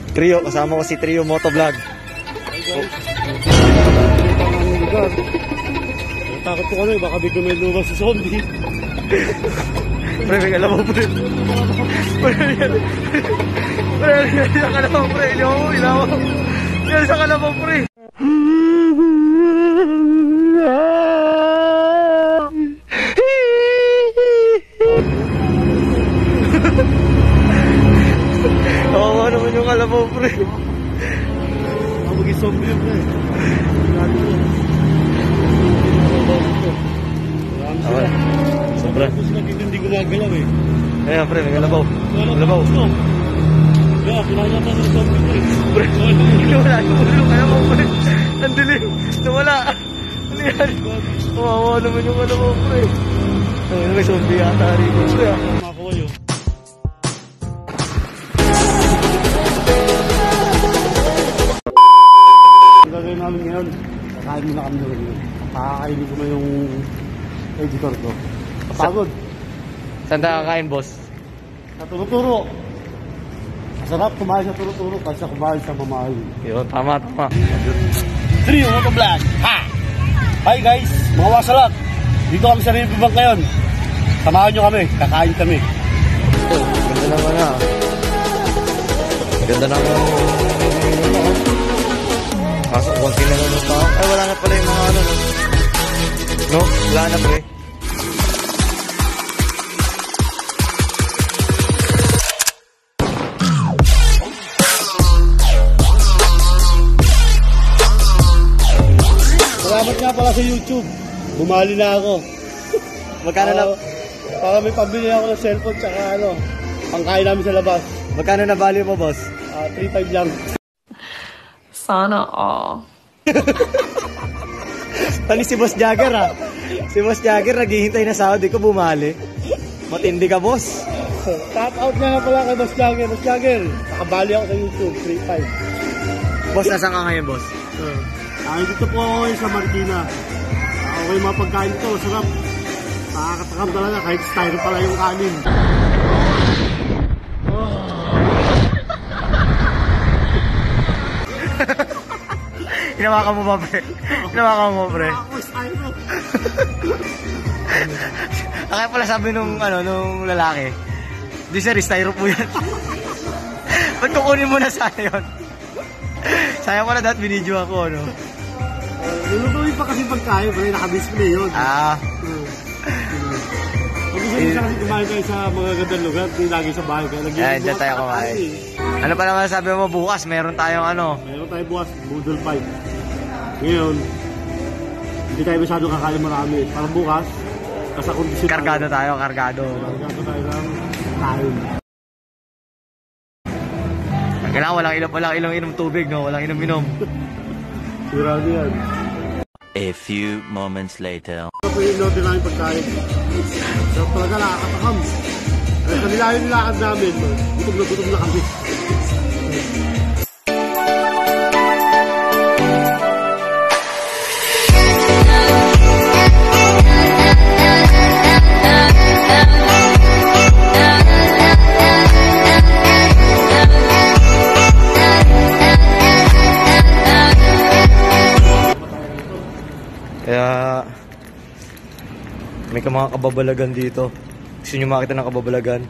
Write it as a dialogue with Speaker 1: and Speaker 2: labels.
Speaker 1: Trio, kasama ko si Trio Motovlog.
Speaker 2: Takot ko ano eh, baka bigla may lumang si zombie.
Speaker 1: Pre, may kalabaw pre. Pre, yan sa kalabaw pre. Ilaw. Yan sa kalabaw pre. Oo, naman yung kalabaw pre.
Speaker 2: Maging zombie yun pre.
Speaker 1: Sobra.
Speaker 2: Hindi gumagalaw eh.
Speaker 1: Ayan pre, may kalabaw. Kalabaw.
Speaker 2: Kaya, pinakita sa zombie pre.
Speaker 1: Pre, wala yung ulo. Kalabaw pre. Ang dilim. Nawala. Ano yan? Kawawa naman yung kalabaw pre. Ayun, may zombie yata rito pre.
Speaker 2: Makakuha yun. Ang gagawin namin ngayon, kakain muna kami ngayon. Pakakainin ko na yung editor ko. Pagod.
Speaker 1: Saan tayo kakain, boss?
Speaker 2: Sa turo-turo. Masarap kumain sa turo-turo kasi kumain sa mamahal.
Speaker 1: Yun, tama.
Speaker 2: Trio Motovlog. Ha! Hi guys, mga wasalat. Dito kami sa River Bank ngayon. Samahan nyo kami, kakain kami.
Speaker 1: Ganda naman na. Ganda naman. Kaso konti na lang pa. Ay, wala na pala yung mga ano. No? Wala na pre.
Speaker 2: Salamat nga pala sa YouTube. Bumali na ako.
Speaker 1: Magkano na?
Speaker 2: Para may pambili ako ng cellphone tsaka ano, pangkain namin sa labas.
Speaker 1: Magkano na value mo, boss?
Speaker 2: 3.5 lang.
Speaker 3: Sana all.
Speaker 1: Tani si Boss Jagger ah. Si Boss Jagger naghihintay na sahod, di ko bumali. Matindi ka, boss.
Speaker 2: Top out nga pala kay Boss Jagger. Boss Jagger, nakabali ako sa YouTube, 3.5.
Speaker 1: Boss, nasaan ka ngayon, boss?
Speaker 2: Dito po ako sa Marikina. Okay, mga pagkain ito, sarap. Nakakatakam talaga kahit styro pala yung kanin.
Speaker 1: Hinawakan mo ba, pre? Hinawakan mo, pre?
Speaker 2: Ako, styro.
Speaker 1: Kaya pala sabi nung lalaki, di sir, styro po yan. Ba't kukunin mo na sana yun? Sayang pala dapat binidyo ako, ano?
Speaker 2: Lulutuin pa kasi pagkain, pero naka-display yun. Pag gusto nyo kasi kumain kayo sa mga gandang lugar, hindi lagi sa bahay kayo.
Speaker 1: Ayan, dyan tayo kumain. Ano pa naman sabi mo bukas? Meron tayong ano?
Speaker 2: Meron tayo bukas, Boodle Fight. Ngayon, hindi tayo masyado kakain marami. Para bukas, nasa kondisyon
Speaker 1: Kargado tayo, kargado.
Speaker 2: Kargado tayo ng kain.
Speaker 1: Kailangan walang inom tubig, no? Walang inom.
Speaker 2: Sigurado yan.
Speaker 4: A few moments later.
Speaker 2: Ito po yung order namin pagkain. So talaga nakakatakam. Sa nilakad namin, gutom na kami.
Speaker 1: Kaya may mga kababalagan dito. Gusto nyo makita ng kababalagan?